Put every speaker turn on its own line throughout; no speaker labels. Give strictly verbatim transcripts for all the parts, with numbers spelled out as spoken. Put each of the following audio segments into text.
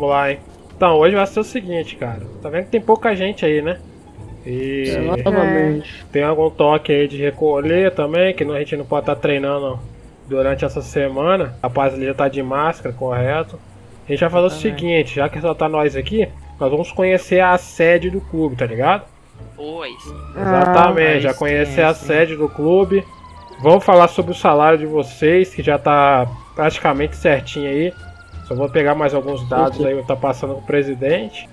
vamos lá, hein. Então, hoje vai ser o seguinte, cara. Tá vendo que tem pouca gente aí, né? E
Exatamente.
Tem algum toque aí de recolher também, que a gente não pode estar treinando durante essa semana. A rapaz ali já tá de máscara, correto. A gente vai fazer o seguinte, já que só tá nós aqui, nós vamos conhecer a sede do clube, tá ligado?
Pois.
Exatamente,
Ah,
já
sim,
conhecer a
sim.
sede do clube. Vamos falar sobre o salário de vocês, que já tá praticamente certinho aí. Só vou pegar mais alguns dados aí, vou estar passando com o presidente.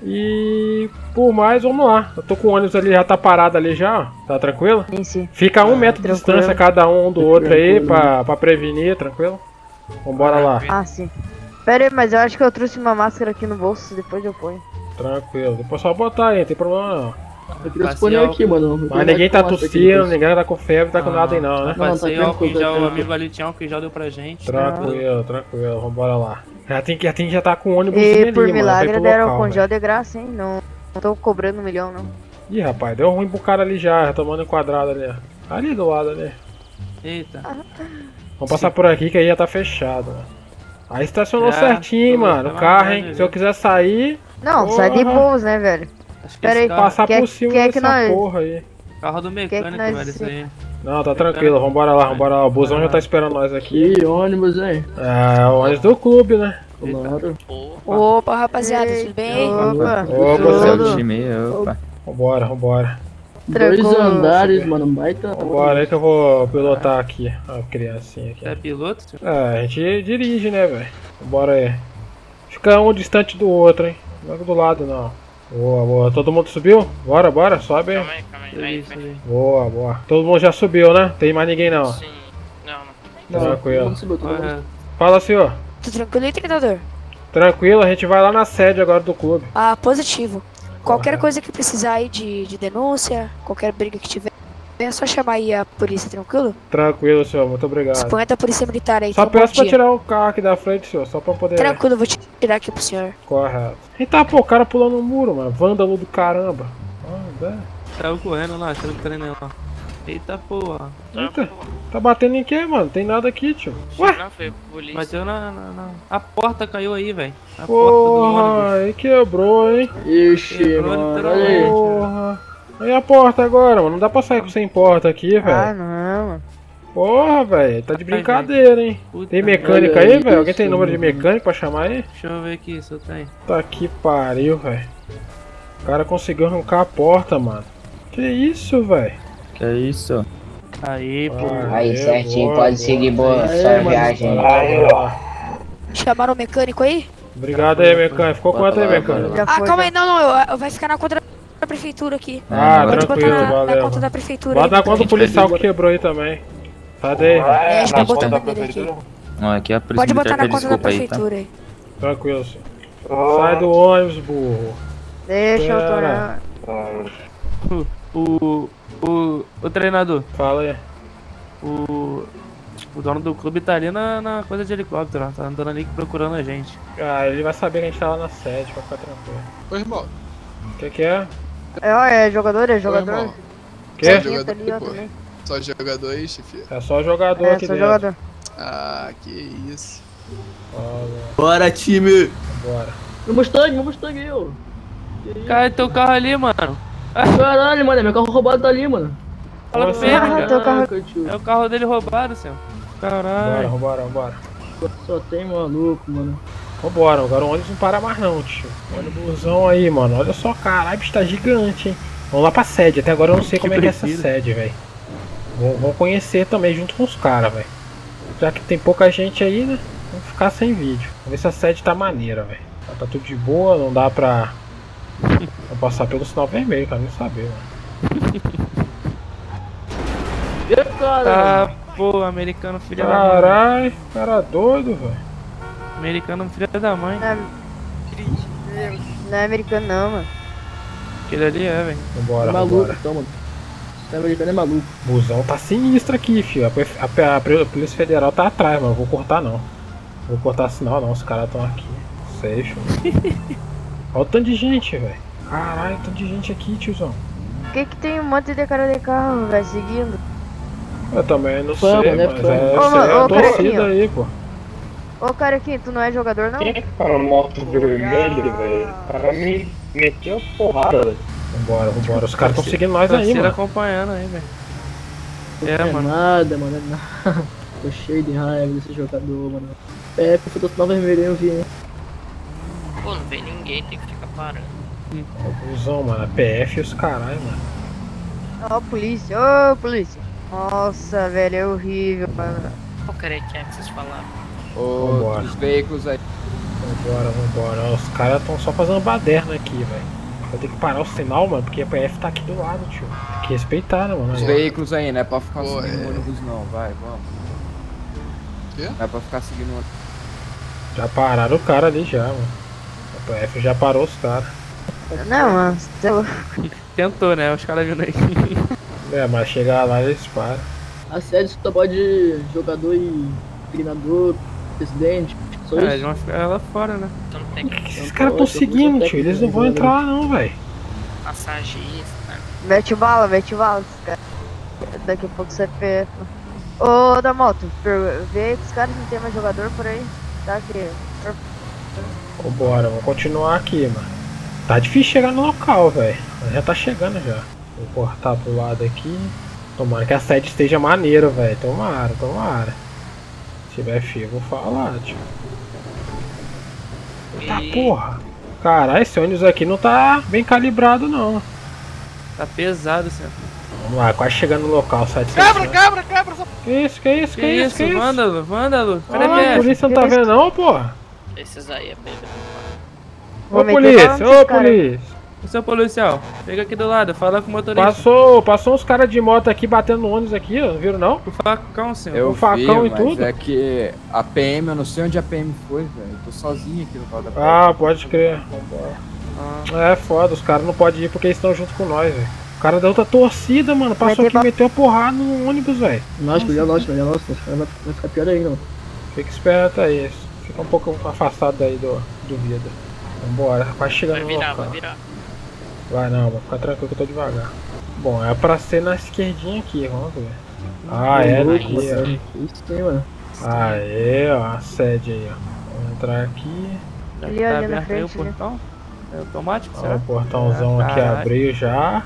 E por mais, vamos lá. Eu tô com o ônibus ali, já tá parado ali já, ó. Tá tranquilo?
Sim, sim.
Fica a um metro de
tranquilo.
distância cada um do outro aí pra, pra prevenir, tranquilo? Vambora lá.
Ah, sim. Pera aí, mas eu acho que eu trouxe uma máscara aqui no bolso, depois eu ponho.
Tranquilo. Depois só botar aí, não tem problema não.
Eu queria disponer aqui, mano.
Mas ninguém tá tossindo, ninguém tá com febre, tá com nada aí não, né?
Não, tá
Passei álcool em
tranquilo,
gel,
tá
o
tranquilo.
amigo ali tinha álcool em gel, deu pra gente.
Tranquilo, tranquilo, vambora lá. Já tem que já, tem que já tá com o ônibus
E
ali,
por
mano,
milagre
vai pro
deram
local,
com
velho.
gel de graça, hein? Não, não tô cobrando um milhão, não.
Ih, rapaz, deu ruim pro cara ali já, já tomando enquadrado ali, ó. Ali do lado ali.
Eita.
Vamos passar por aqui que aí já tá fechado, mano. Aí estacionou
É,
certinho,
tô-
mano,
tô
o carro,
na
hein.
média
Se eu
ali.
quiser sair,
Não, sai de
Porra.
boas, né, velho?
Acho que
Pera
esse
aí,
carro,
passar
quem é-
por cima
quem é que
dessa
nós-
porra aí.
carro do
Quem é que
mecânico,
nós-
velho, isso aí.
Não, tá tranquilo, vambora lá, vambora lá. O busão já tá esperando nós aqui.
Que ônibus, hein?
É, o ônibus do clube, né?
Claro.
Opa, rapaziada, tudo bem?
Opa,
Opa,
tudo.
seu
time, opa.
Vambora, vambora.
Dois
Tranquilo.
andares, mano. Baita.
Vambora aí que eu vou pilotar aqui. A criancinha aqui.
Você é piloto? tio?
É, a gente dirige, né, velho? Bora aí. Fica um distante do outro, hein? Não é do lado, não. Boa, boa. Todo mundo subiu? Bora, bora, sobe aí.
Calma aí, calma aí. Vai,
Isso
vai.
aí.
Boa, boa. Todo mundo já subiu, né? Tem mais ninguém, não.
Sim. Não, não.
Tranquilo.
Vamos subir, todo mundo.
Correto.
Fala, senhor.
Tudo tranquilo aí, treinador?
Tranquilo, a gente vai lá na sede agora do clube.
Ah, positivo. Qualquer
Correto.
coisa que precisar aí de, de denúncia, qualquer briga que tiver, é só chamar aí a polícia, tranquilo?
Tranquilo, senhor. Muito obrigado.
Disponha da polícia militar aí,
Só
tenha um bom
peço pra
dia.
tirar o carro aqui da frente, senhor. Só pra poder...
Tranquilo, eu vou tirar aqui pro senhor.
Correto. Eita, pô, o cara pulando no muro, mano. Vândalo do caramba. Ah, velho.
Saiu correndo lá, achando que treino lá. Eita porra.
Eita, tá batendo em quem, mano? Tem nada aqui, tio. Ué?
Não, foi polícia.
Bateu na, na, na- A porta caiu aí, velho. A porta do ônibus.
Porra, aí quebrou, hein?
Ixi,
Quebrou
mano.
literalmente.
Olha aí.
Porra. Aí a porta agora, mano. Não dá pra sair sem porta aqui,
Ah,
velho.
não, mano.
Porra, velho. Tá de brincadeira, hein?
Puta
Tem
merda.
mecânico
Olha
aí, velho? Alguém tem
isso,
número de
mano.
mecânico pra chamar aí?
Deixa eu ver aqui se eu tenho.
Tá que pariu, velho. O cara conseguiu arrancar a porta, mano. Que isso, velho?
Que é isso?
Aí, pô.
Aí,
Aí, certinho,
boa,
pode
boa.
seguir boa
Aê,
sua
mano.
viagem.
Chamaram o mecânico aí?
Obrigado aí, mecânico. Ficou quanto aí,
Bota lá,
mecânico?
Já
Ah,
foi,
calma
já.
aí, não, não, eu- vai ficar na conta da prefeitura aqui.
Ah,
Não,
Pode
tranquilo,
botar na, na
valeu.
conta da prefeitura
Bota na
aí.
conta do policial que quebrou aí também. Cadê?
É, já tá botando nele aqui.
Ó, aqui é a polícia
Pode botar
militar
na
que
conta da
desculpa aí, tá?
prefeitura aí.
Tranquilo, senhor. Sai do ônibus, burro.
Deixa eu
Pera.
tornar.
O. O. O treinador.
Fala aí.
O. O dono do clube tá ali na, na coisa de helicóptero, ó. Tá andando ali procurando a gente.
Ah, ele vai saber que a gente tá lá na sede, pra ficar tranquilo.
Ô irmão,
O que que é?
É, ó, é jogador, é
ô
jogador.
irmão,
Que?
só
Tinha
jogador,
ali, ó,
pô.
também.
Só jogador aí, chefe.
É só jogador
É,
aqui
só
dentro.
jogador.
Ah, que isso.
Fala,
Bora, time.
bora.
Meu Mustang, meu Mustang aí, ó.
Cara, teu carro ali, mano.
Caralho, mano. Meu carro roubado tá ali, mano.
Fala
Nossa.
pra ele,
Ah,
cara.
teu carro-
Caraca, tio.
É o carro dele roubado, senhor.
Bora,
Caralho.
vambora, vambora.
Só tem maluco, mano.
Vambora, agora o ônibus não para mais não, tio. Olha o busão aí, mano. Olha só, caralho, bicho tá gigante, hein. Vamos lá pra sede. Até agora eu não sei como é que é essa
precisa.
sede, velho. Vamos conhecer também junto com os caras, velho. Já que tem pouca gente aí, né? Vamos ficar sem vídeo. Vamos ver se a sede tá maneira, velho. Tá tudo de boa, não dá pra... Vou passar pelo sinal vermelho, cara, nem saber, mano.
E cara?
Ah, pô, americano filho da mãe.
Caralho, cara doido, velho.
Americano filho da mãe.
Não é... não é americano, não, mano.
Aquele ali é, velho.
Vambora,
É maluco,
vambora.
então, mano. Esse americano é maluco.
O busão tá sinistro aqui, filho. A, a- a- a Polícia Federal tá atrás, mas eu vou cortar não. Vou cortar sinal não, os caras estão aqui. Safe. Olha o tanto de gente, velho. Caralho, tanto de gente aqui, tiozão.
Por que que tem um monte de cara de carro, velho, seguindo?
Eu também não
Fama,
sei,
né,
mas
fama.
é,
Ô,
essa é
ô,
a
carequinha.
torcida aí, pô.
Ô, Carequinho, tu não é jogador, não?
Quem é que fala moto vermelho, velho? O cara me meteu a porrada, velho.
Vambora, vambora. Os caras tão seguindo nós aí,
Parceiro
mano.
acompanhando aí, velho.
Não
É,
é
mano.
nada, mano. É nada. Tô cheio de raiva desse jogador, mano. É, porque eu tô sinal vermelho, eu vi, hein.
Pô, não vem ninguém, tem que ficar parando.
Busão, mano. A P F e os caralho, mano.
Ó, polícia, ô, polícia. Nossa, velho, é horrível, mano.
Qual carequinha que vocês falaram?
Vambora.
Os veículos aí.
Vambora, vambora. Ó, os caras tão só fazendo baderna aqui, velho. Vou ter que parar o sinal, mano, porque a P F tá aqui do lado, tio. Tem que respeitar, né, mano?
Os
Aí,
veículos aí, não é pra ficar
Pô,
seguindo
é.
o ônibus não, vai, vamos.
Quê?
Não é pra ficar seguindo o ônibus.
já pararam o cara ali já, mano. A P F já parou os caras.
Não, mano. Cê...
Tentou, né? Os caras vindo aí.
É, mas chegar lá eles param.
A sede só pode jogador e treinador, presidente. Só
É, eles
isso.
vão ficar lá fora, né?
Então não tem
O que que esses caras tão seguindo, tio? Eles não vão entrar não, velho.
massagista, né?
Mete bala, mete bala, esse cara. Daqui a pouco C P F. Ô, da moto, per- vê aí que os caras não tem mais jogador por aí. Tá aqui.
Vambora, vamos continuar aqui, mano. Tá difícil chegar no local, velho. Mas já tá chegando já. Vou cortar pro lado aqui. Tomara que a sede esteja maneira, velho. Tomara, tomara. Se tiver fio, eu vou falar, tio. Eita
E-
porra. Caralho, esse ônibus aqui não tá bem calibrado, não.
Tá pesado, senhor.
Vamos lá, quase chegando no local, sete
Cabra, cabra, cabra! essa-
Que isso, que isso, que,
Que
isso,
isso,
que isso?
vândalo, vândalo. Cadê
Ah,
a
a
P F?
polícia não tá vendo não, porra?
Esses aí é Pedro.
Ô
Vou meter
polícia,
bala
ô
nesses caras.
polícia.
O seu policial, chega aqui do lado, fala com o motorista.
Passou, passou uns caras de moto aqui batendo no ônibus aqui, ó, não viram não?
O facão, senhor.
Eu
o facão
vi,
e
mas
tudo?
é que a P M, eu não sei onde a P M foi, velho. Eu tô sozinho aqui no carro da P M.
Ah, pode crer. Vambora.
Ah,
É foda, os caras não podem ir porque eles estão junto com nós, velho. O cara da outra torcida, mano, passou
ter
aqui e
ba-
meteu a porrada no ônibus, velho.
Nossa, melhor nosso, melhor nosso. Vai vai ficar pior ainda, mano.
Fica esperto aí, fica um pouco afastado aí do, do vidro. Vambora, vai chegando
Vai
no
virar,
local.
vai virar.
Vai não, vai ficar tranquilo que eu tô devagar. Bom, é pra ser na esquerdinha aqui, vamos ver. Ah, é
Louco,
aqui,
mano. Isso sim, mano.
ó. Aê, ó, a sede aí, ó. Vamos entrar aqui.
já
Ali,
tá
ali na
aberto aí o
frente, né?
portão? É automático,
Ó,
será?
o portãozão
Ah,
aqui
caralho.
abriu já.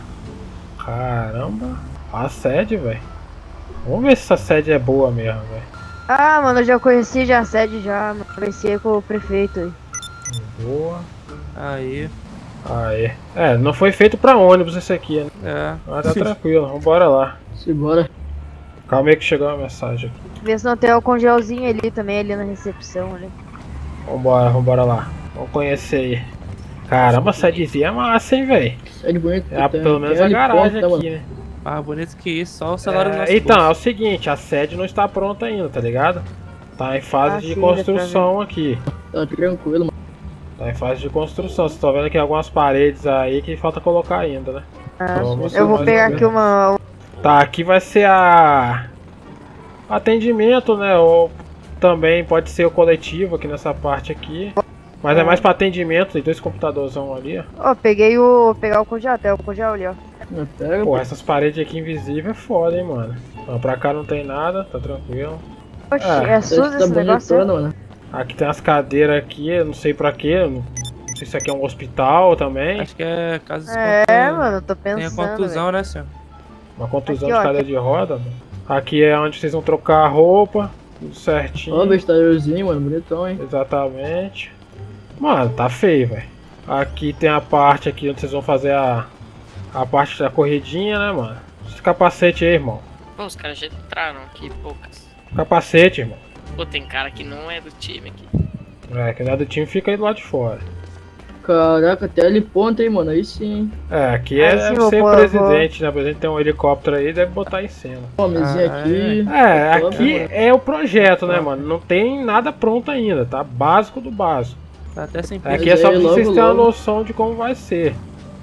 Caramba. A sede, velho. Vamos ver se essa sede é boa mesmo, velho.
Ah, mano, eu já conheci já a sede já, mano. Conheci com o prefeito aí.
Boa.
Aí,
Aê. É, não foi feito pra ônibus esse aqui, né?
é.
Mas tá tranquilo, vambora lá.
Simbora.
Calma aí que chegou uma mensagem aqui.
Vê se não tem o congelzinho ali também, ali na recepção, ali.
Vambora, vambora lá. Vamos conhecer aí. Caramba, a sedezinha é massa, hein, velho.
Sede bonito.
É a- pelo menos a garagem aqui, né?
Mais bonito que isso, só o salário do
É,
nosso
então, é
bolso.
o seguinte, a sede não está pronta ainda, tá ligado? Tá em fase
Ah,
de
sim,
construção aqui.
Tá tranquilo, mano.
Tá em fase de construção. Vocês estão vendo aqui algumas paredes aí que falta colocar ainda, né?
Ah,
Então, você
eu vou
vai
pegar
ver.
aqui uma.
Tá, aqui vai ser a... atendimento, né? Ou também pode ser o coletivo aqui nessa parte aqui. Mas é mais pra atendimento, tem dois computadorzão ali, ó.
Ó, peguei o. Vou pegar o congel, até o congel ali, ó.
Não, pega,
Pô, essas paredes aqui invisíveis é foda, hein, mano. Ó, pra cá não tem nada, tá tranquilo.
Oxi,
Ah,
é
Sede
SUS
tá
esse negócio?
bonitona, mano.
Aqui tem as cadeiras aqui, eu não sei pra quê. Não não sei se aqui é um hospital também.
Acho que é caso de
É,
contu-
mano, eu tô
Tenha
pensando.
contusão, né, senhor?
Uma contusão
Aqui,
de
ó,
cadeira de roda, mano. Aqui é onde vocês vão trocar a roupa. Tudo certinho.
Ó, vestiáriozinho, mano. Bonitão, hein.
Exatamente. Mano, tá feio, velho. Aqui tem a parte aqui onde vocês vão fazer a a parte da corridinha, né, mano? Esse capacete aí, irmão.
Pô, os caras já entraram aqui, poucas.
Capacete, irmão.
Pô, tem cara que não é do time aqui.
É, quem não é do time fica aí do lado de fora.
Caraca, até ali ponta, hein, mano. Aí sim.
É, aqui
Aí
é
sim,
deve
vou
ser
pôr-
o presidente, né? O presidente tem um helicóptero aí, deve botar em cena.
Uma mesinha
Ah,
aqui.
É,
Top,
aqui
mano.
é o projeto, né, mano? Não tem nada pronto ainda, tá? Básico do básico.
Tá até sem
Aqui
peso.
é só
aí,
pra vocês
logo,
terem uma
logo.
noção de como vai ser.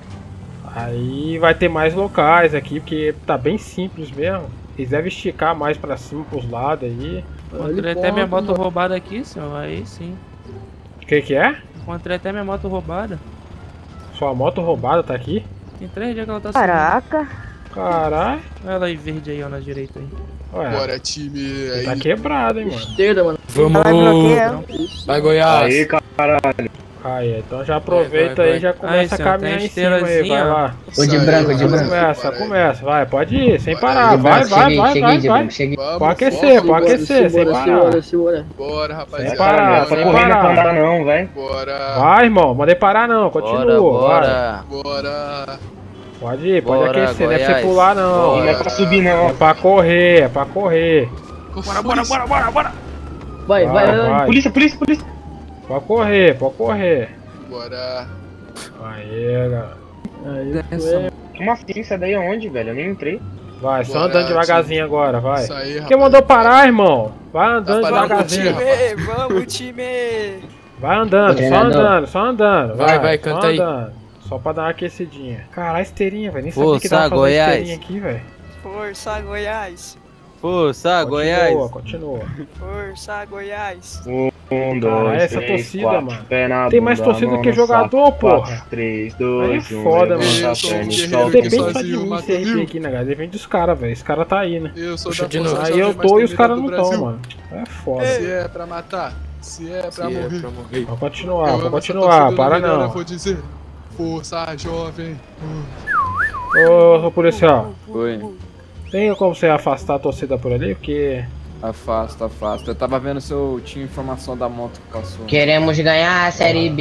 Aí vai ter mais locais aqui, porque tá bem simples mesmo. Eles devem esticar mais pra cima, pros lados aí.
Encontrei até minha moto roubada aqui, senhor. Aí sim.
O que que é?
Encontrei até minha moto roubada.
Sua moto roubada tá aqui?
Tem três dias que ela tá sumindo.
Caraca.
Caralho.
Olha lá aí verde aí, ó, na direita aí.
Ué,
Bora, time. Aí.
tá quebrado, hein, mano.
Esquerda, mano.
Ela vai bloquear.
Vai, Goiás.
Aí, caralho.
Aí, então já aproveita
Vai, vai,
aí e
vai.
já começa
Aí,
a
senhor,
caminhar
tem
em cima aí,
esteirazinha,
vai
ó.
lá.
Ô, de branco, de branco.
Começa, começa, vai, pode ir, sem
Vai,
parar,
De
vai,
branco,
vai,
cheguei,
vai,
cheguei,
vai,
de
vai.
branco, cheguei.
Vamos,
Pode aquecer,
bora,
pode aquecer, sem
Simbora,
parar.
simbora, simbora.
Bora, rapaziada.
Para,
Essa
sem
corrida não
parar.
dá não, velho.
Bora.
Vai, irmão, mandei parar não, continua, vai.
Bora,
Bora.
Pode ir, pode
Bora,
aquecer, não é pra você
Goiás.
pular não.
Não é pra subir
É
não.
pra correr, é pra correr.
Bora, bora, bora, bora, bora.
Vai, vai,
Vai,
vai.
vai.
Polícia, polícia, polícia.
Pode correr, pode correr.
Bora.
Aí, galera.
Aí,
Essa-
foi.
Como assim? Isso daí aonde, velho? Eu nem entrei.
Vai, só
Bora,
andando devagarzinho agora, vai.
Isso aí,
Quem
rapaz.
mandou parar, irmão? Vai andando
Tá parando
devagarzinho.
contigo.
Vamos, time!
Vai andando, só
Treinador.
andando, só andando.
Vai,
Vai,
vai,
só
canta aí.
andando. Só pra dar uma aquecidinha. Caralho, esteirinha, velho. Nem sabia que
Força,
dava pra fazer
Goiás.
esteirinha aqui, velho.
Força, Goiás!
Força,
Continua, continua.
Força, Goiás!
Um,
Caralho,
dois,
essa
três,
torcida,
quatro.
mano.
Pé na
Tem mais
bunda,
torcida
mão
que
no
jogador,
saco.
porra.
quatro, três,
Aí
dois,
é
um.
foda,
levanta
mano.
a
Eu sou um
perna,
guerreiro
sobe.
que
Depende
sozinho
só de mim
mata
servir
mil.
aqui, né, galera? Depende dos caras, velho. Esse cara tá aí, né?
Eu sou
Puxa
da
de
força
novo.
Aí
jovem
eu
mais
tô e os
temida
caras
do
não tão,
Brasil.
mano. É foda.
Se é pra matar, se é pra
Se é
morrer.
pra morrer.
Pode continuar,
Eu
pode
amo essa
continuar,
torcida
para
melhor, Eu
não.
vou dizer, força jovem.
Ô, ô, policial,
Foi.
tem como você afastar a torcida por ali? Porque.
Afasta, afasta. Eu tava vendo se eu tinha informação da moto que passou.
Queremos ganhar a Série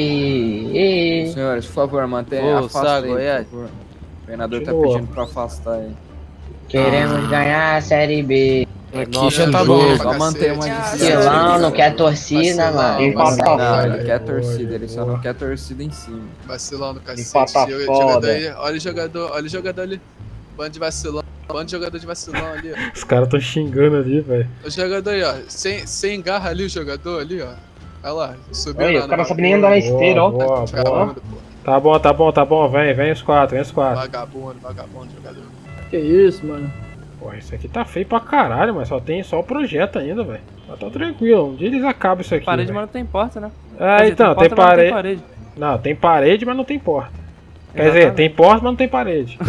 B.
Senhores, por favor, mantenha
Força,
afasta aí,
Goiás.
por favor. O treinador tá
Continua.
pedindo pra afastar aí.
Queremos ganhar a Série B.
Aqui
Nossa,
já tá
jogo
bom,
pra
só manter uma
cacete.
distância.
Silão não quer torcida, mano.
Empata
Não, ele
foda.
quer
Boa,
torcida, ele só
boa.
não quer torcida em cima.
Vacilão no cacete.
Empata
Joga-
foda.
Jogador aí, olha o jogador, olha o jogador ali. Bando de vacilão, bando de jogador de vacilão ali, ó.
Os caras tão xingando ali, velho.
O jogador aí, ó. Sem, sem garra ali o jogador ali, ó. Olha lá, subiu
Olha,
lá
o cara
no
sabe nem andar na
bagulho.
esteira, ó.
Boa, boa, boa.
Vagabundo, pô.
Tá bom, tá bom, tá bom. Vem, vem os quatro, vem os quatro.
Vagabundo, vagabundo, jogador.
Que isso, mano.
Porra, isso aqui tá feio pra caralho, mas só tem só o projeto ainda, velho. Mas tá tranquilo, um dia eles acabam isso aqui.
Parede,
velho.
mas não tem porta, né?
É,
Quer dizer,
então, tem,
porta, mas não
parede.
parede.
Não, tem parede, mas não tem porta. Quer dizer,
Exatamente.
tem porta, mas não tem parede.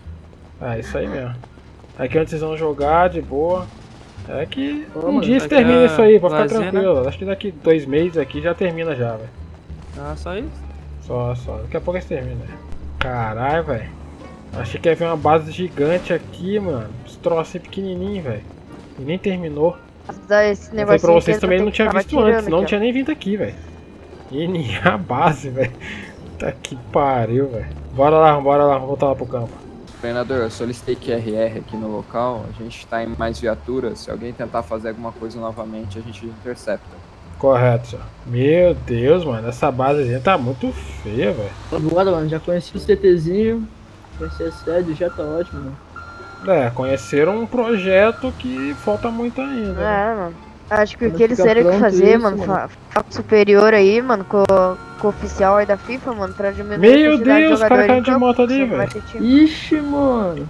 É, isso aí mesmo. Aqui onde vocês vão jogar, de boa. É que
Ô,
um
mano,
dia isso
aqui
termina
é
isso aí, pode ficar
lazer, né?
tranquilo. Acho que daqui dois meses aqui já termina já, velho.
Ah, só isso?
Só, só. Daqui a pouco eles terminam. Caralho, velho. Achei que ia ver uma base gigante aqui, mano. Esse troço assim pequenininho, velho. E nem terminou.
Dá esse
Eu falei
negocinho
pra vocês
aqui,
também
eu
não
tenho
tinha
que
visto
acabar
antes,
tirando
senão não
aqui,
tinha nem vindo aqui, velho. N A base, velho. Tá que pariu, velho. Bora lá, bora lá, vamos voltar lá pro campo.
Treinador, eu solicitei Q R R aqui no local, a gente tá em mais viaturas, se alguém tentar fazer alguma coisa novamente, a gente intercepta.
Correto, senhor. Meu Deus, mano, essa basezinha tá muito feia, velho.
Bora, mano. Já conheci o CTzinho. Conheci a sede, já tá ótimo, mano.
É, conheceram um projeto que falta muito ainda.
ó.
né?
É, mano. Acho que o
Quando
que eles
ficar
teriam que
pronto
fazer,
isso,
mano,
mano.
fa- falar com o superior aí, mano, com, com o oficial aí da FIFA, mano, pra diminuir
Meu
a quantidade de
Deus, o cara
jogadores
caiu
em
de
campo,
moto ali,
senão não vai
velho.
ter time.
Ixi, mano.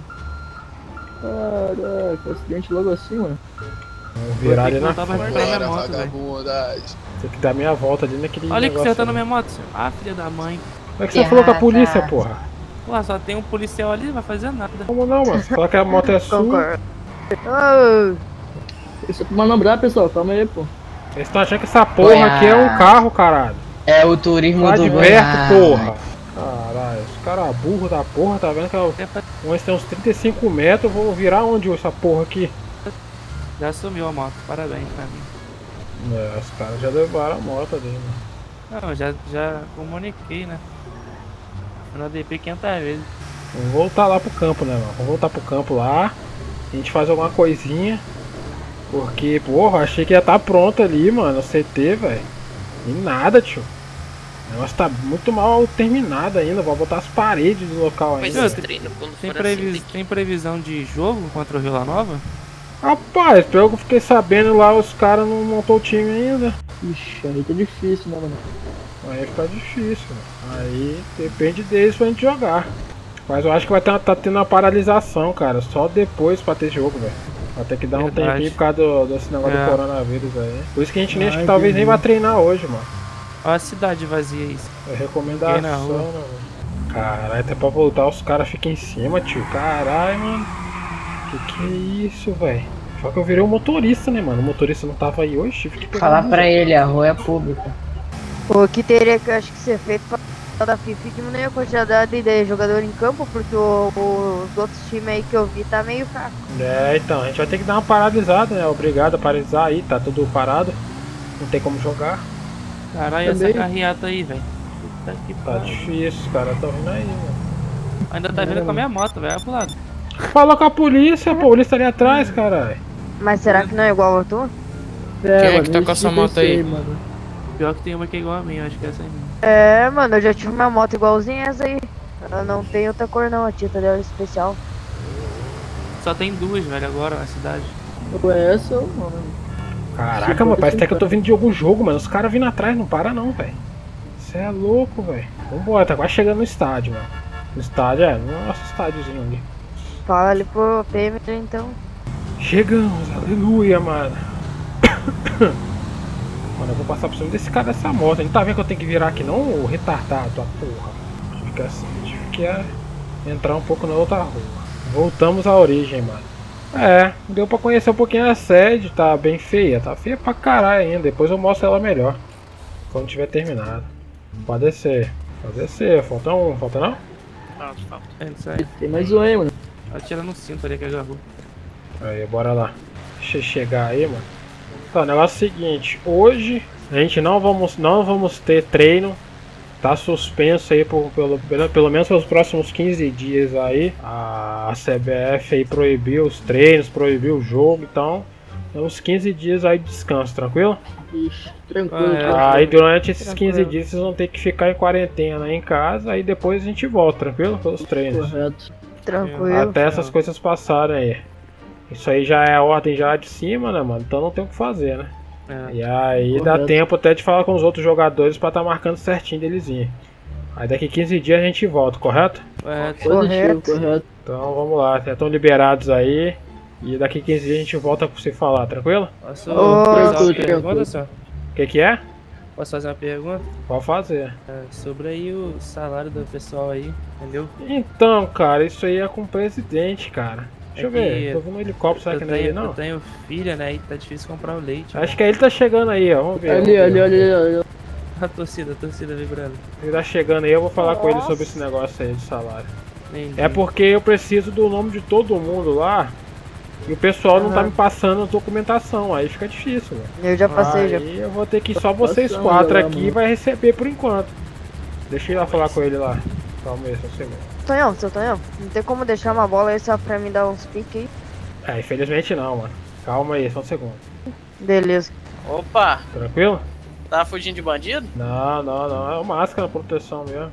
Caraca, acidente logo assim, mano.
Vamos virar ali na
Voltar pra
frente.
recuperar minha
Bora,
moto, velho.
vagabundagem.
Tem que dar meia volta ali naquele
Olha que
negócio
você tá na
ali.
minha moto, senhor. Ah, filha da mãe.
Como é que você falou com a polícia,
Pirata.
porra?
Pô, só tem um policial ali, não vai fazer nada.
Como não, mano? Você fala que a moto é sua.
Concordo. Ô,
Isso é pra manobrar, pessoal. Calma aí, pô.
Eles estão achando que essa porra aqui é um carro, caralho.
É o turismo
Lá
do
de
Goiás.
perto, porra. Caralho, os caras burros da porra, tá vendo que eu... onde tem uns trinta e cinco metros, eu vou virar onde essa porra aqui?
Já sumiu a moto, parabéns pra mim.
É, os caras já levaram a moto ali, mano.
Não, já, já comuniquei, né? Eu não D P quinhentas vezes.
Vamos voltar lá pro campo, né, mano? Vamos voltar pro campo lá. A gente faz alguma coisinha. Porque, porra, achei que ia estar pronto ali, mano, o C T, velho. E nada, tio. O negócio tá muito mal terminado ainda. Vou botar as paredes do local
Mas
ainda.
esse treino, quando
Tem,
for
previs...
assim, tem
tem previsão de jogo contra o Vila Nova?
Rapaz, pelo que eu fiquei sabendo lá, os caras não montou o time ainda.
Ixi, aí tá difícil, né, mano?
Aí fica difícil, mano. Aí depende deles pra gente jogar. Mas eu acho que vai ter uma, tá tendo uma paralisação, cara. Só depois pra ter jogo, velho. Vai ter que dar um
Verdade.
tempinho por causa do, desse negócio
É.
do coronavírus aí. Por isso que a gente nem acho
Ai,
que talvez nem
entendi.
vai treinar hoje, mano.
Olha a cidade vazia aí.
É recomendação,
Ninguém
né,
na rua.
mano? Caralho, até pra voltar os caras ficam em cima, tio. Caralho, mano. Que que é isso, velho? Só que eu virei um motorista, né, mano? O motorista não tava aí hoje, tive que pegar.
Falar pra ele, a rua é pública.
O que teria que eu acho que ser feito pra da FIFA diminuir a quantidade de jogador em campo, porque o, o- os outros times aí que eu vi tá meio fraco.
É, então, a gente vai ter que dar uma paralisada, né? Obrigado a paralisar aí, tá tudo parado. Não tem como jogar.
Caralho, essa
Também.
carreata aí, velho. Puta que
Tá
pariu.
difícil, os caras tão vindo aí, mano.
Ainda tá vindo com a minha moto, velho. Vai pro lado.
Fala com a polícia, pô, a polícia tá ali atrás, caralho.
Mas será que não é igual a tua?
É,
Quem é
mano,
que tá com
isso
essa
que eu
moto aí?
sei, mano.
Pior que tem uma que é igual a minha, acho que é essa aí mesmo.
É, mano, eu já tive uma moto igualzinha essa aí. Ela não tem outra cor não, a tinta dela é especial.
Só tem duas, velho, agora na cidade.
Eu conheço, mano.
Caraca, mano, parece até que eu tô vindo de algum jogo, mano. Os caras vindo atrás, não para não, velho. Você é louco, velho. Vambora, tá quase chegando no estádio, mano. No estádio, é, no nosso estádiozinho ali.
Fala ali pro P M então.
Chegamos, aleluia, mano. Mano, eu vou passar por cima desse cara dessa moto. Ele tá vendo que eu tenho que virar aqui não, ô retardado, a porra. Fica assim, tive que é, entrar um pouco na outra rua. Voltamos à origem, mano. É, deu pra conhecer um pouquinho a sede, tá bem feia. Tá feia pra caralho ainda, depois eu mostro ela melhor. Quando tiver terminado. Pode descer, pode descer. Falta um, falta não?
Falta, falta.
É isso aí.
Tem mais um aí, mano.
Atira no cinto ali que agarrou.
Aí, bora lá. Deixa eu chegar aí, mano. Tá, o negócio é o seguinte, hoje a gente não vamos, não vamos ter treino. Tá suspenso aí por, pelo, pelo, pelo menos pelos próximos quinze dias aí. A, a C B F aí proibiu os treinos, proibiu o jogo, então tem uns quinze dias aí de descanso, tranquilo?
Ixi, tranquilo.
Ah, é.
tranquilo.
Aí durante esses
Tranquilo.
quinze dias vocês vão ter que ficar em quarentena aí em casa, aí depois a gente volta, tranquilo? Pelos treinos.
Correto.
Tranquilo.
Até essas coisas passarem aí. Isso aí já é a ordem já de cima, né, mano? Então não tem o que fazer, né?
É.
E aí dá
Correto.
tempo até de falar com os outros jogadores pra tá marcando certinho deles ir. Aí daqui quinze dias a gente volta, correto?
É,
Positivo,
Correto.
correto.
Então vamos lá, já estão liberados aí. E daqui quinze dias a gente volta pra você falar, tranquilo?
posso
Ô,
fazer uma
tranquilo,
pergunta,
tranquilo.
só?
O que que é?
Posso fazer uma pergunta?
Pode fazer.
É, sobre aí o salário do pessoal aí, entendeu?
Então, cara, isso aí é com o presidente, cara. Deixa
É
eu ver,
que
tô vendo um helicóptero, será
Eu
que não é ele
tenho,
não?
eu tenho filha, né? E tá difícil comprar o leite.
Acho que ele tá chegando aí, ó. Vamos ver.
Ali,
vamos ver.
ali, ali, ali.
A torcida, a torcida vibrando.
Ele tá chegando aí, eu vou falar com ele sobre esse negócio aí de salário.
Entendi.
É porque eu preciso do nome de todo mundo lá. E o pessoal não tá
Aham.
me passando a documentação, aí fica difícil, velho.
Eu já passei
Aí
já.
eu vou ter que só vocês
passando
quatro
lá,
aqui
mano.
vai receber por enquanto. Deixa eu ir lá falar com ele lá. Calma aí, só um segundo.
Tonhão, seu Tonhão, não tem como deixar uma bola aí só pra mim dar uns piques aí?
É, infelizmente não, mano. Calma aí, só um segundo.
Beleza.
Opa,
Tranquilo?
tá fugindo de bandido?
Não, não, não. É uma máscara, proteção mesmo.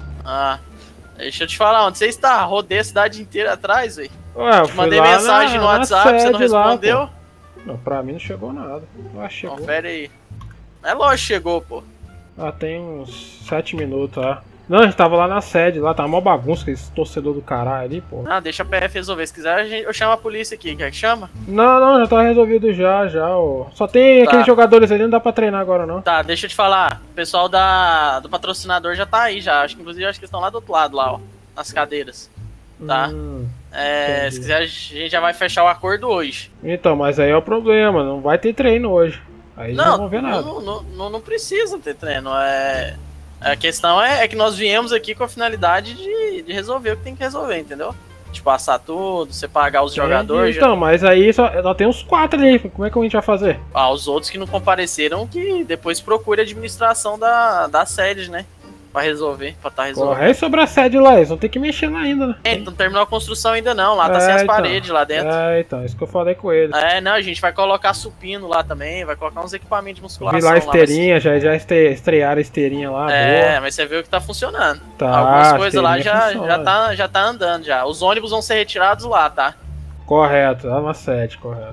Ah, deixa eu te falar, onde você está? Rodei a cidade inteira atrás, velho.
Ué, eu
Te
fui
mandei
lá
mensagem
na-
no
na
WhatsApp, você não
sede lá,
respondeu?
pô. Não, pra mim não chegou nada. Eu acho que chegou.
Confere aí. É lógico que chegou, pô.
Ah, tem uns sete minutos lá. Não, a gente tava lá na sede, lá, tava mó bagunça, com esse torcedor do caralho ali, pô.
Ah, deixa a P F resolver. Se quiser, a gente- eu chamo a polícia aqui. Quer que chama?
Não, não, já tá resolvido já, já, ó. Só tem
Tá.
aqueles jogadores ali, não dá pra treinar agora, não.
Tá, deixa eu te falar. O pessoal da, do patrocinador já tá aí já. Acho que inclusive acho que eles estão lá do outro lado, lá, ó. Nas cadeiras. Tá?
Hum,
É,
entendi.
se quiser, a gente já vai fechar o acordo hoje.
Então, mas aí é o problema, não vai ter treino hoje. Aí já não
Não,
vão ver nada.
não, não, não, não precisa ter treino. É, a questão é, é que nós viemos aqui com a finalidade de, de resolver o que tem que resolver, entendeu? De passar tudo, você pagar os jogadores.
Então, mas aí só, só tem uns quatro ali, como é que a gente vai fazer?
Ah, os outros que não compareceram, que depois procure a administração da, da sede, né? Pra resolver, pra tá resolvendo.
Corre aí sobre a sede lá, eles vão ter que mexer lá ainda, né?
É, então terminou a construção ainda não, lá tá sem
É,
as
então.
paredes lá dentro.
É, então, isso que eu falei com eles.
É, não, a gente vai colocar supino lá também, vai colocar uns equipamentos de
Vi
musculação
lá a
lá. mas-
esteirinha, já, já este- estrearam a esteirinha lá,
É,
boa.
mas você viu que tá funcionando.
Tá,
Algumas
a
coisas lá
esteirinha
já,
funciona.
já, tá, já tá andando já. Os ônibus vão ser retirados lá, tá?
Correto, lá na sede, correto.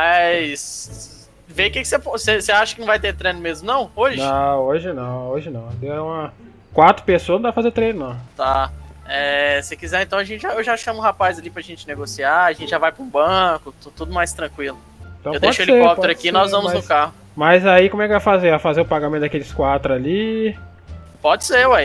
Mas. Vê o que que você. Você você acha que não vai ter treino mesmo, não? Hoje?
Não, hoje não, hoje não. Deu uma. Quatro pessoas não dá pra fazer treino, não.
Tá. É, se quiser, então a gente já, eu já chamo o rapaz ali pra gente negociar, a gente já vai pra um banco, tu- tudo mais tranquilo.
Então
eu
pode
deixo o
ser,
helicóptero
pode
aqui e
ser,
nós vamos
mas-
no carro.
Mas aí como é que vai fazer? Vai fazer o pagamento daqueles quatro ali?
Pode ser, ué.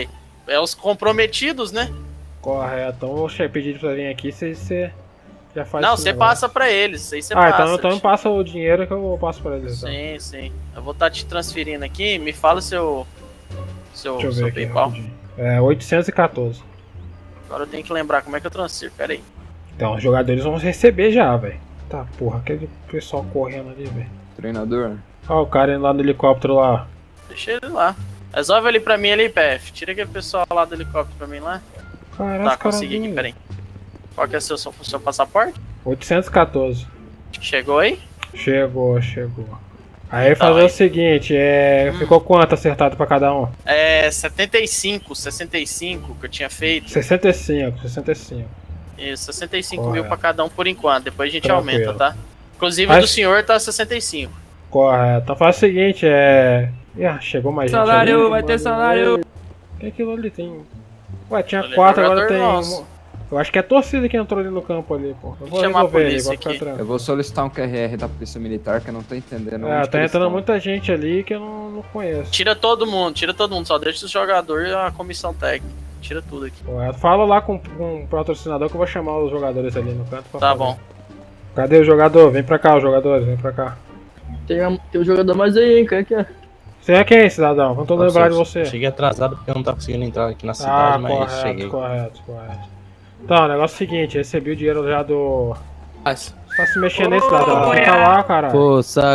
é os comprometidos, né?
Correto. Então eu vou pedir pra vir aqui, você, você já faz
Não,
esse
você
negócio.
passa pra eles, aí você
Ah,
passa.
então, então me passa o dinheiro que eu passo pra eles. Então.
Sim, sim. Eu vou estar te transferindo aqui, me fala seu, seu,
Deixa eu
seu
ver aqui,
PayPal.
rapidinho. É oitocentos e quatorze.
Agora eu tenho que lembrar como é que eu transfiro, pera aí.
Então, os jogadores vão receber já, velho. Tá, porra, aquele pessoal correndo ali, velho.
Treinador.
Ó, o cara indo lá no helicóptero lá.
Deixa ele lá. Resolve ali pra mim ali, P F. Tira aquele pessoal lá do helicóptero pra mim lá.
Caraca,
Tá, consegui aqui, pera aí. Qual que é o seu, seu, seu passaporte?
oitocentos e quatorze.
Chegou aí?
Chegou, chegou. Aí
Tá,
fazer
aí.
o seguinte, é.
Hum.
Ficou quanto acertado pra cada um?
É setenta e cinco, sessenta e cinco que eu tinha feito.
sessenta e cinco, sessenta e cinco.
Isso, sessenta e cinco
Correto.
mil pra cada um por enquanto. Depois a gente
Tranquilo.
aumenta, tá? Inclusive
Mas-
o do senhor tá sessenta e cinco.
Correto. Então faz o seguinte, é. Ih, ah, chegou mais gente.
Salário,
ali.
vai ter salário.
O que é aquilo ali? Tem. Ué, tinha
Olha,
quatro, agora
jogador
tem.
nosso.
um- Eu acho que é a torcida que entrou ali no campo ali, pô. Eu vou
Chamar a
resolver ali,
polícia
vou ficar
aqui.
tranquilo.
Eu vou solicitar um Q R R da Polícia Militar que eu não tô entendendo.
É,
onde que
tá
eles
entrando
estão.
muita gente ali que eu não, não conheço.
Tira todo mundo, tira todo mundo. Só deixa os jogadores e a comissão técnica. Tira tudo aqui.
Correto. Fala lá com, com o patrocinador que eu vou chamar os jogadores ali no canto pra
Tá
fazer.
bom.
Cadê o jogador? Vem pra cá, os jogadores, vem pra cá.
Tem, um- tem um jogador mais aí, hein? Quem é que é?
Você é quem, cidadão? Não tô lembrando de você.
Cheguei atrasado porque eu não tava conseguindo entrar aqui na
Ah,
cidade, mas
correto,
cheguei.
correto, correto. Então, o negócio é o seguinte, recebi o dinheiro já do... Tá se mexendo aí, cidadão? Fica lá, caralho.
Força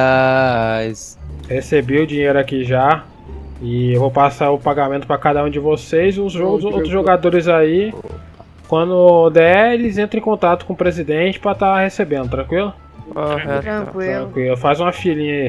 Goiás.
Recebi o dinheiro aqui já. E eu vou passar o pagamento pra cada um de vocês. Os, jo- os outros jogadores aí, quando der, eles entram em contato com o presidente pra estar recebendo, tranquilo?
Correto.
Tranquilo.
Tranquilo. Faz uma filinha aí.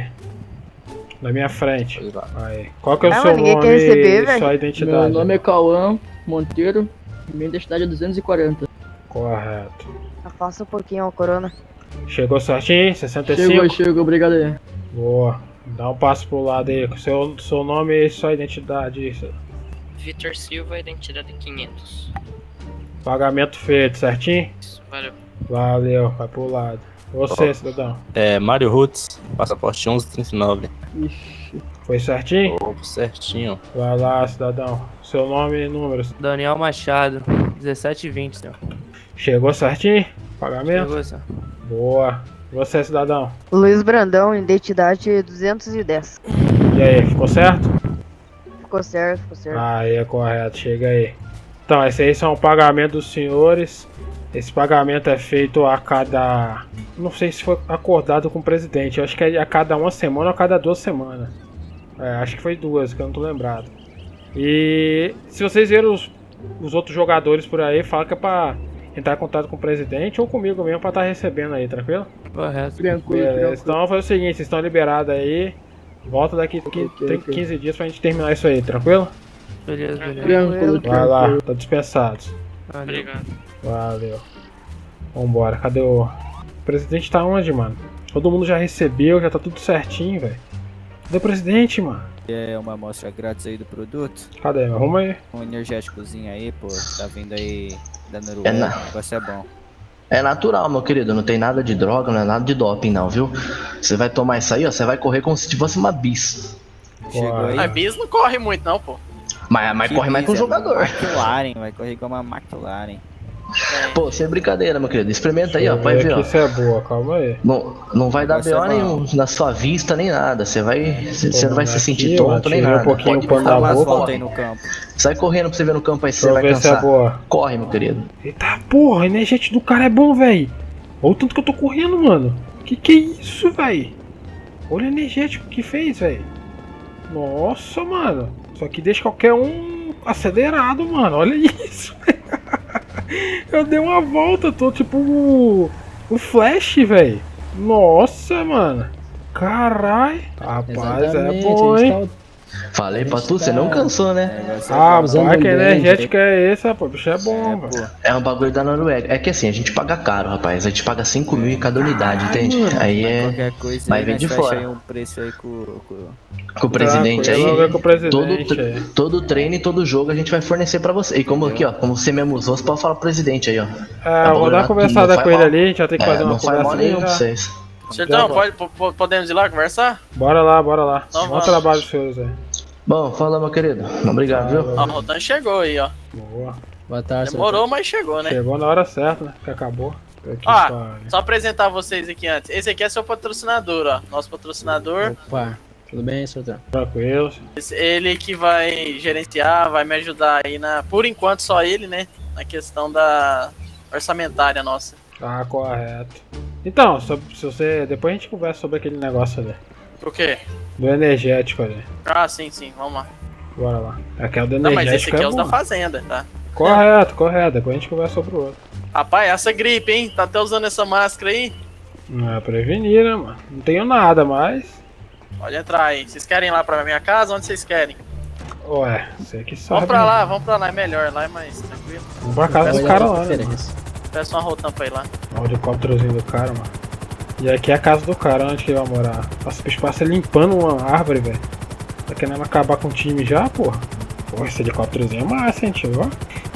Na minha frente. Aí. Qual que é o
Ah,
seu
mas ninguém
nome
quer receber,
e
velho.
sua
Meu
identidade?
nome é Cauã Monteiro. Minha identidade é duzentos e quarenta.
Correto.
Afasta um pouquinho o corona.
Chegou certinho? sessenta e cinco?
Chegou, chegou, obrigado aí.
Boa. Dá um passo pro lado aí. Seu, seu nome e sua identidade.
Vitor Silva, identidade quinhentos.
Pagamento feito, certinho?
Valeu.
Valeu, vai pro lado. Você, cidadão.
É, Mário Rutz, passaporte onze trinta e nove.
Ixi.
Foi certinho?
Oh, certinho.
Vai lá, cidadão. Seu nome e números.
Daniel Machado, dezessete e vinte, senhor.
Chegou certinho? Pagamento?
Chegou, senhor.
Boa. Você, cidadão.
Luiz Brandão, identidade duzentos e dez.
E aí, ficou certo?
Ficou certo, ficou certo.
Aí é correto, chega aí. Então, esse aí são o pagamento dos senhores. Esse pagamento é feito a cada... Não sei se foi acordado com o presidente. Eu acho que é a cada uma semana ou a cada duas semanas. É, acho que foi duas, que eu não tô lembrado. E se vocês viram os, os outros jogadores por aí, fala que é pra entrar em contato com o presidente ou comigo mesmo pra estar recebendo aí, tranquilo?
Correto.
Tranquilo,
Beleza,
tranquilo.
então vamos fazer o seguinte, vocês estão liberados aí. Volta daqui
Ok,
tem
ok.
quinze dias pra gente terminar isso aí, tranquilo?
Beleza, beleza.
Tranquilo,
Vai lá,
tranquilo.
tá dispensados.
Valeu.
Obrigado.
Valeu. Vambora, cadê o... O presidente tá onde, mano? Todo mundo já recebeu, já tá tudo certinho, velho. Cadê o presidente, mano?
É uma amostra grátis aí do produto.
Cadê? Arruma aí.
Um energéticozinho aí, pô. Tá vindo aí da
É
Noruega.
na-
O negócio é bom.
É natural, meu querido, não tem nada de droga, não é nada de doping não, viu? Você vai tomar isso aí, ó, você vai correr como se fosse uma bis.
Chegou aí.
A bis não corre muito, não, pô.
Mas, mas
Que
corre mais que um
bis, é
jogador.
McLaren, vai correr com uma McLaren.
Pô, sem brincadeira, meu querido. Experimenta aí, ó,
Deixa eu
pode ver,
aqui
ó.
se é boa, calma aí.
Não, não vai dar
Vai ser
B O
bom.
nenhum na sua vista nem nada. Você vai. Você você não vai se
aqui,
sentir
ó,
tonto nem
tirei um
nada.
pouquinho
Pode
o pano
ficar
da
lá,
boca.
Volta
corre.
aí no campo.
Sai correndo pra você ver no campo aí se
Deixa
você
eu
vai
ver se é
cansar.
boa.
Corre, meu querido.
Eita porra, o energético do cara é bom, velho. Olha o tanto que eu tô correndo, mano. Que que é isso, velho? Olha o energético que fez, velho. Nossa, mano. Isso aqui deixa qualquer um acelerado, mano. Olha isso, velho. Eu dei uma volta, tô tipo o, o Flash, velho. Nossa, mano. Caralho. Rapaz, é
Exatamente,
bom,
a gente
hein?
tá-
Falei
a
pra
gente
tu, você
tá-
não cansou, né?
Negócio é
Ah,
bom.
usando
pá, que
bem,
energético é esse, rapaz? O bicho é bom,
É,
velho.
pô.
É um bagulho da Noruega. É que assim, a gente paga caro, rapaz. A gente paga cinco mil em cada unidade, entende? Aí é.
Qualquer coisa
Vai
aí,
vir
nós
de
fecha
fora.
aí um preço aí com... com...
Com o presidente aí.
Tranquilo, eu vou ver com o presidente
Todo, tre-
aí.
todo treino e todo jogo a gente vai fornecer pra você. E como aqui, ó, como você mesmo usou, você pode falar pro presidente aí, ó.
É, eu vou dar uma conversada com ele ali, a gente vai ter que fazer
é,
uma
não faz
conversa
mal nenhum
ali
pra
já.
vocês.
Sertão, pode, po- po- podemos ir lá conversar?
Bora lá, bora lá.
Então
Bom
vamos.
trabalho, senhores aí.
Bom, fala, meu querido. Obrigado, viu?
Ó, o Rodan chegou aí, ó.
Boa.
Boa tarde,
Demorou, mas chegou, né?
Chegou na hora certa, né? Que acabou. Aqui
Ó,
pra...
só apresentar vocês aqui antes. Esse aqui é seu patrocinador, ó. Nosso patrocinador.
Opa, tudo bem, Sultão?
Tranquilo.
Ele que vai gerenciar, vai me ajudar aí na... Por enquanto, só ele, né? Na questão da orçamentária nossa.
Tá, correto. Então, sobre, se você... Depois a gente conversa sobre aquele negócio ali.
O quê?
Do energético ali.
Ah, sim, sim. Vamos lá.
Bora lá. Aquele do
Não,
energético
mas esse aqui é,
é
os
bom.
da fazenda, tá?
Correto, correto. Depois a gente conversa sobre o outro.
Rapaz, essa gripe, hein? Tá até usando essa máscara aí?
Não é prevenir, né, mano? Não tenho nada, mas...
Pode entrar aí. Vocês querem ir lá pra minha casa? Onde vocês querem?
Ué, você que sabe.
Vamos pra
né?
lá, vamos pra lá. É melhor, lá é mais tranquilo.
Vamos pra casa do cara lá, né, mano?
Peça uma rotan pra ir lá.
Olha o helicópterozinho do cara, mano. E aqui é a casa do cara, onde que ele vai morar? Nossa, o bicho passa limpando uma árvore, velho. Tá querendo acabar com o time já, porra? Porra, esse helicópterozinho é massa, hein, tio? Ó.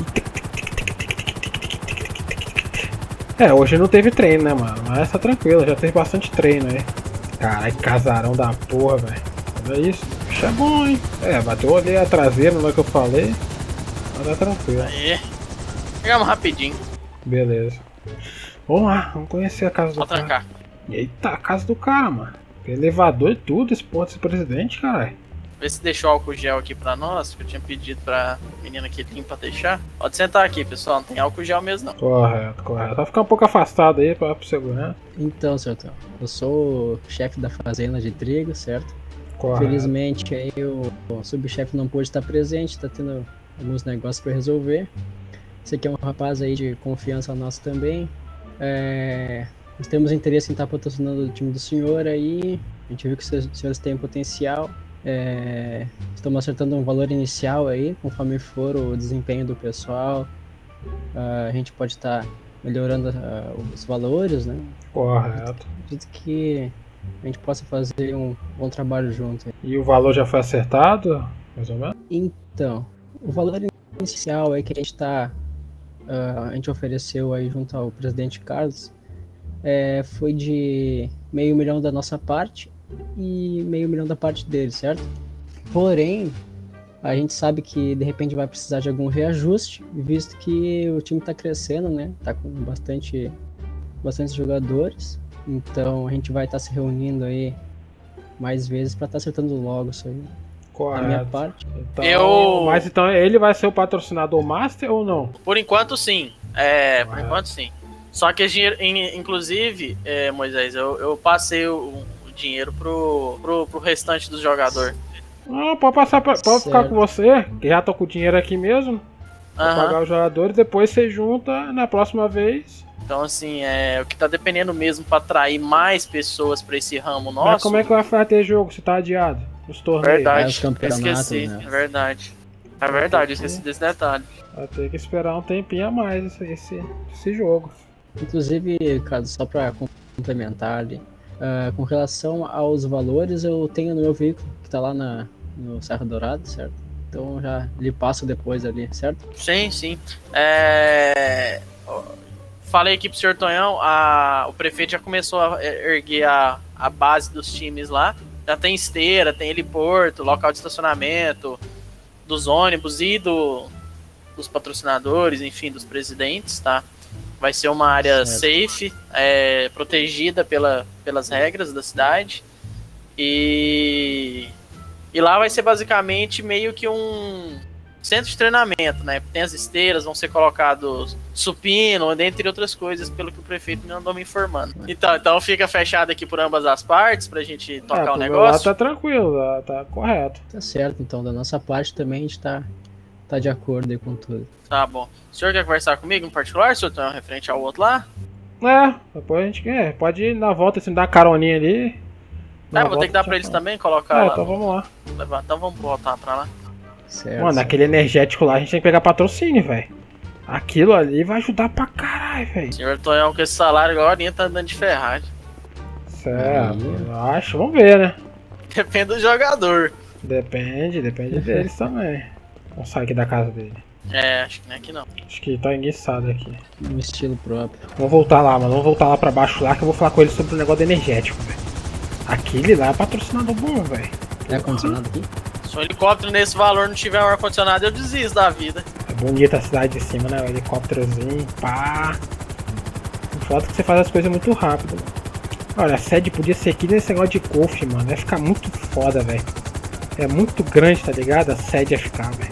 É, hoje não teve treino, né, mano? Mas tá tranquilo, já teve bastante treino aí. Caralho, casarão da porra, velho. Olha isso. Bicho é bom, hein? É, bateu ali a traseira, não é que eu falei. Mas tá tranquilo.
Aí. Pegamos rapidinho.
Beleza. Vamos lá, vamos conhecer a casa do
Pode
cara.
trancar.
Eita, a casa do cara, mano. Tem elevador e tudo, esse porra desse presidente, caralho.
Vê se deixou álcool gel aqui pra nós, que eu tinha pedido pra menina que limpa deixar. Pode sentar aqui, pessoal, não tem álcool gel mesmo não.
Correto, correto. Vai ficar um pouco afastado aí pra segurar.
Então, Sultão, eu sou o chefe da fazenda de trigo, certo?
Correto.
Infelizmente aí o, o subchefe não pôde estar presente, tá tendo alguns negócios pra resolver. Esse aqui é um rapaz aí de confiança nosso também. É, nós temos interesse em estar patrocinando o time do senhor aí. A gente viu que os senhores têm potencial. É, estamos acertando um valor inicial aí, conforme for o desempenho do pessoal. Uh, a gente pode estar melhorando uh, os valores, né?
Correto.
Acredito que a gente possa fazer um bom trabalho junto.
E o valor já foi acertado, mais ou menos?
Então, o valor inicial aí que a gente tá, uh, a gente ofereceu aí junto ao presidente Carlos é, foi de meio milhão da nossa parte e meio milhão da parte dele, certo? Porém, a gente sabe que de repente vai precisar de algum reajuste, visto que o time tá crescendo, né? Tá com bastante, bastante jogadores. Então a gente vai estar tá se reunindo aí mais vezes para estar tá acertando logo isso aí.
Correto.
Da minha parte.
Então,
Eu-
Mas então ele vai ser o patrocinador master ou não?
Por enquanto sim, é, por enquanto sim. Só que esse dinheiro, in- inclusive, é, Moisés, eu, eu passei o, o dinheiro pro, pro, pro restante do jogador.
Ah, pode passar pra, pode ficar
Certo.
com você, que já tô com o dinheiro aqui mesmo. Pra
Aham.
pagar os jogadores, depois você junta na próxima vez.
Então, assim, é, o que tá dependendo mesmo pra atrair mais pessoas pra esse ramo nosso.
Mas como é que vai ter jogo se tá adiado? Os torneios.
É,
Verdade,
os campeonatos,
esqueci.
né?
É verdade. É verdade, eu esqueci desse detalhe.
Vai ter que esperar um tempinho a mais esse, esse, esse jogo.
Inclusive, Carlos, só para complementar ali, ah, com relação aos valores, eu tenho no meu veículo que tá lá na, no Serra Dourada, certo? Então já lhe passo depois ali, certo?
Sim, sim. É... Falei aqui pro senhor Tonhão, a... o prefeito já começou a erguer a... a base dos times lá. Já tem esteira, tem heliporto, local de estacionamento, dos ônibus e do... dos patrocinadores, enfim, dos presidentes, tá? Vai ser uma área
Certo.
safe, é, protegida pela, pelas regras da cidade. E... e lá vai ser basicamente meio que um centro de treinamento, né? Tem as esteiras, vão ser colocados supino, dentre outras coisas, pelo que o prefeito me andou me informando. Então, então fica fechado aqui por ambas as partes pra gente tocar
é,
o
pro meu
negócio.
lado tá tranquilo, tá, tá correto.
Tá certo, então, da nossa parte também a gente tá, tá de acordo aí com tudo.
Tá bom. O senhor quer conversar comigo em particular, senhor Tonhão, referente ao outro lá?
É, depois a gente é, pode ir na volta, assim, dar uma caroninha ali.
Ah,
Na
vou ter que
volta
dar
já
pra eles
fala.
também, colocar
É,
lá.
então vamos lá.
Levar. Então vamos voltar pra lá.
Certo.
Mano, aquele energético lá a gente tem que pegar patrocínio, velho. Aquilo ali vai ajudar pra caralho, velho.
Senhor Tonhão, com esse salário agora tá andando de Ferrari.
Certo, eu acho. Vamos ver, né?
Depende do jogador.
Depende, depende deles também. Vamos sair aqui da casa dele.
É, acho que não é aqui não.
Acho que tá enguiçado aqui.
No estilo próprio.
Vamos voltar lá, mano. Vamos voltar lá pra baixo lá que eu vou falar com ele sobre o negócio do energético, velho. Aquele lá é patrocinador bom, velho.
É ar-condicionado aqui?
Se o helicóptero nesse valor não tiver um ar-condicionado, eu desisto da vida.
É bonita a cidade de cima, né? O helicópterozinho, pá. Foda que você faz as coisas muito rápido. Olha, a sede podia ser aqui nesse negócio de golfe, mano. Vai ficar muito foda, velho. É muito grande, tá ligado? A sede ia ficar, velho.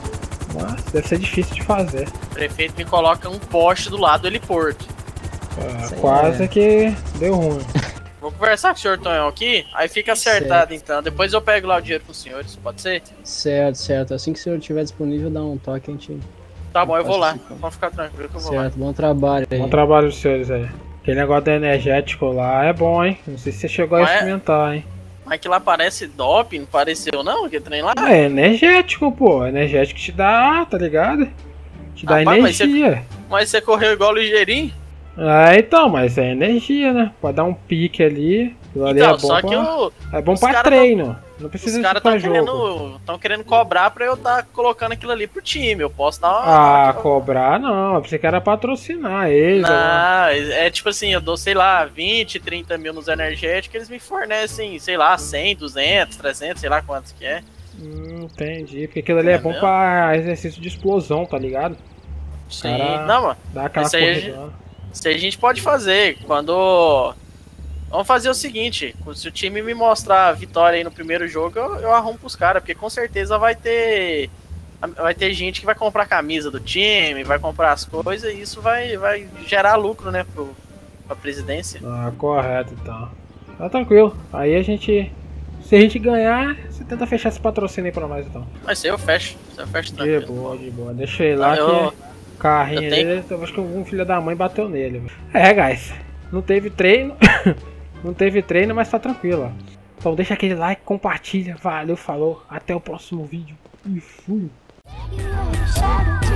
Mas deve ser difícil de fazer.
O prefeito me coloca um poste do lado do heliporto.
Ah, quase é. que deu ruim.
Vou conversar com o senhor Tonhão aqui, aí fica acertado certo. Então. Depois eu pego lá o dinheiro com os senhores, pode ser?
Certo, certo. Assim que o senhor estiver disponível, dá um toque, a gente...
Tá bom, eu vou lá. Pode ficar tranquilo que eu vou
certo,
lá.
Bom trabalho aí.
Bom trabalho dos senhores aí. Aquele negócio do energético lá é bom, hein? Não sei se você chegou
mas
a experimentar, hein?
Mas que lá parece doping, não pareceu não? Aquele trem lá?
Ah, é energético, pô. Energético te dá, tá ligado? Te dá
Rapaz,
energia.
Mas você, mas você correu igual ligeirinho?
Ah, então, mas é energia, né? Pode dar um pique ali.
Então,
ali é bom
só
pra,
que o,
é bom pra treino. Tão, não precisa
os caras estão querendo, tão querendo cobrar pra eu estar tá colocando aquilo ali pro time. Eu posso dar uma.
Ah, uma... cobrar não. Eu pensei que era patrocinar eles.
Não,
uma...
é tipo assim, eu dou, sei lá, vinte, trinta mil nos energéticos, eles me fornecem, sei lá, cem, duzentos, trezentos, sei lá quantos que é.
Hum, entendi. Porque aquilo ali é, é bom pra exercício de explosão, tá ligado?
Sim, não, mano.
Dá aquela corrida.
Isso aí a gente pode fazer. Quando. Vamos fazer o seguinte: se o time me mostrar a vitória aí no primeiro jogo, eu, eu arrumo pros caras, porque com certeza vai ter. Vai ter gente que vai comprar a camisa do time, vai comprar as coisas, e isso vai, vai gerar lucro, né, pro, pra presidência.
Ah, correto, então. Tá tranquilo. Aí a gente. Se a gente ganhar, você tenta fechar esse patrocínio aí pra nós, então.
Mas se eu fecho, se eu fecho tranquilo.
De boa, de boa. Deixa ele lá eu... que. Carrinho eu tenho... dele, eu acho que algum filho da mãe bateu nele. É, guys, não teve treino, não teve treino, mas tá tranquilo. Ó. Então deixa aquele like, compartilha, valeu, falou, até o próximo vídeo e fui.